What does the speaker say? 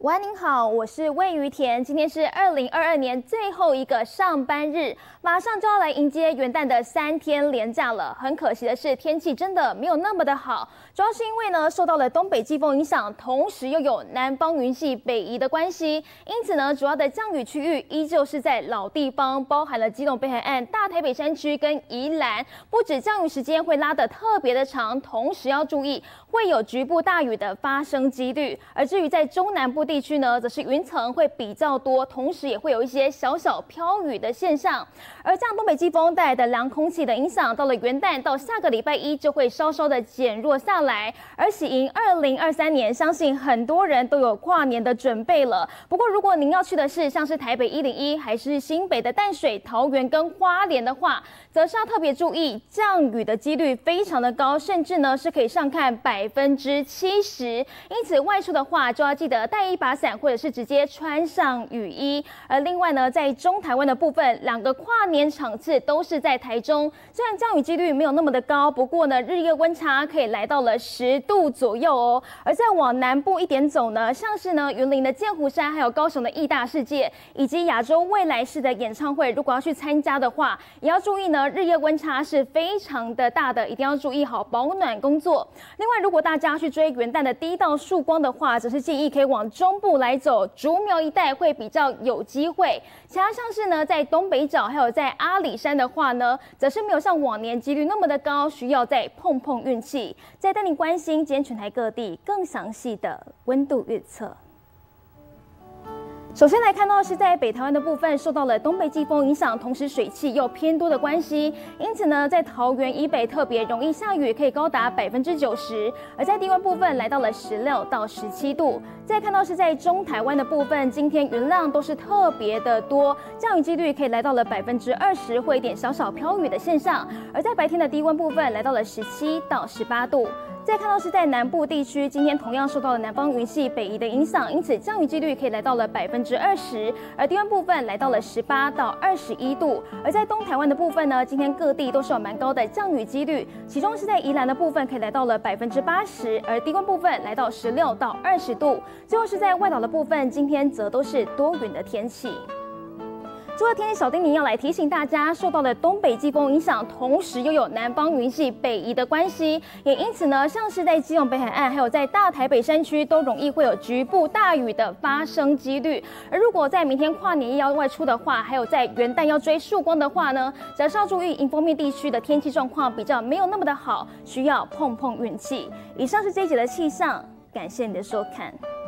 晚安，您好，我是魏于田。今天是2022年最后一个上班日，马上就要来迎接元旦的3天连假了。很可惜的是，天气真的没有那么的好，主要是因为呢受到了东北季风影响，同时又有南方云系北移的关系，因此呢主要的降雨区域依旧是在老地方，包含了基隆北海岸、大台北山区跟宜兰。不止降雨时间会拉得特别的长，同时要注意会有局部大雨的发生几率。而至于在中南部地区呢，则是云层会比较多，同时也会有一些小小飘雨的现象。而这样东北季风带来的凉空气的影响，到了元旦到下个礼拜一就会稍稍的减弱下来。而喜迎2023年，相信很多人都有跨年的准备了。不过如果您要去的是像是台北101，还是新北的淡水、桃园跟花莲的话，则是要特别注意降雨的几率非常的高，甚至呢是可以上看70%。因此外出的话，就要记得带一把伞，或者是直接穿上雨衣。而另外呢，在中台湾的部分，2个跨年场次都是在台中，虽然降雨几率没有那么的高，不过呢，日夜温差可以来到了10度左右哦。而再往南部一点走呢，像是呢云林的剑湖山，还有高雄的义大世界，以及亚洲未来式的演唱会，如果要去参加的话，也要注意呢，日夜温差是非常的大的，一定要注意好保暖工作。另外，如果大家去追元旦的第一道曙光的话，则是建议可以往中部来走，竹苗一带会比较有机会。其他像是呢，在东北角还有在阿里山的话呢，则是没有像往年几率那么的高，需要再碰碰运气。再带你关心今天全台各地更详细的温度预测。首先来看到是在北台湾的部分，受到了东北季风影响，同时水汽又偏多的关系，因此呢，在桃园以北特别容易下雨，可以高达90%。而在低温部分来到了16到17度。再看到是在中台湾的部分，今天云量都是特别的多，降雨几率可以来到了20%，会有一点小小飘雨的现象。而在白天的低温部分来到了17到18度。再看到是在南部地区，今天同样受到了南方云系北移的影响，因此降雨几率可以来到了20%，而低温部分来到了18到21度。而在东台湾的部分呢，今天各地都是有蛮高的降雨几率，其中是在宜兰的部分可以来到了80%，而低温部分来到16到20度。最后是在外岛的部分，今天则都是多云的天气。除了天气小叮咛要来提醒大家，受到了东北季风影响，同时又有南方云系北移的关系，也因此呢，像是在基隆北海岸，还有在大台北山区，都容易会有局部大雨的发生几率。而如果在明天跨年夜要外出的话，还有在元旦要追曙光的话呢，则是要注意迎风面地区的天气状况比较没有那么的好，需要碰碰运气。以上是这一节的气象，感谢你的收看。